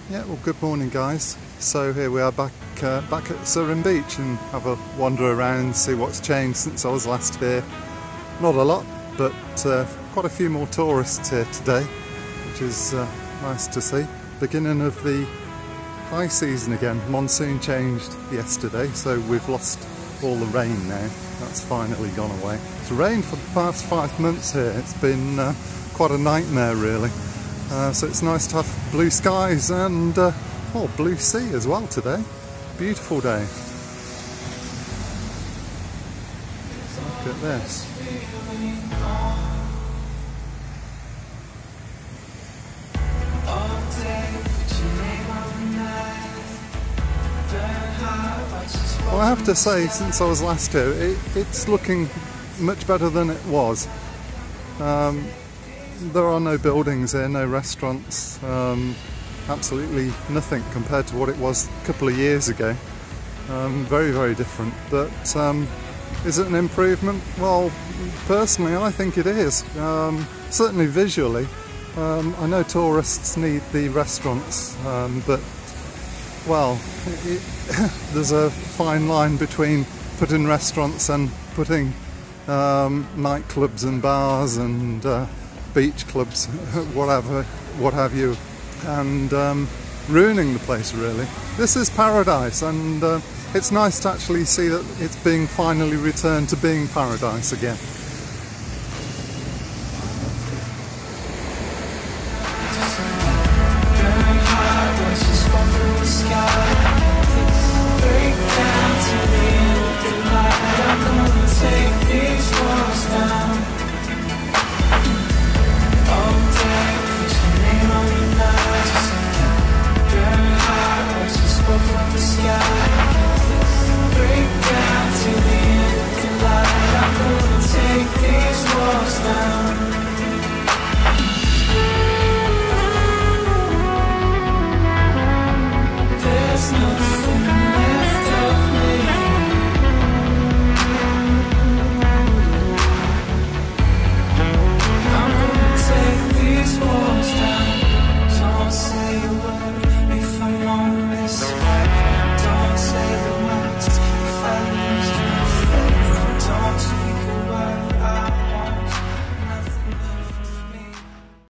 Yeah, well, good morning, guys. So here we are back at Surin Beach and have a wander around, see what's changed since I was last here. Not a lot, but quite a few more tourists here today, which is nice to see. Beginning of the high season again. Monsoon changed yesterday, so we've lost all the rain now. That's finally gone away. It's rained for the past 5 months here. It's been quite a nightmare, really. So it's nice to have blue skies and blue sea as well today. Beautiful day. Look at this. Well, I have to say, since I was last here, it's looking much better than it was. There are no buildings here, no restaurants, absolutely nothing compared to what it was a couple of years ago. Very, very different. But is it an improvement? Well, personally, I think it is. Certainly visually. I know tourists need the restaurants, but, well, there's a fine line between putting restaurants and putting nightclubs and bars and beach clubs, what have you, and ruining the place, really. This is paradise, and it's nice to actually see that it's being finally returned to being paradise again.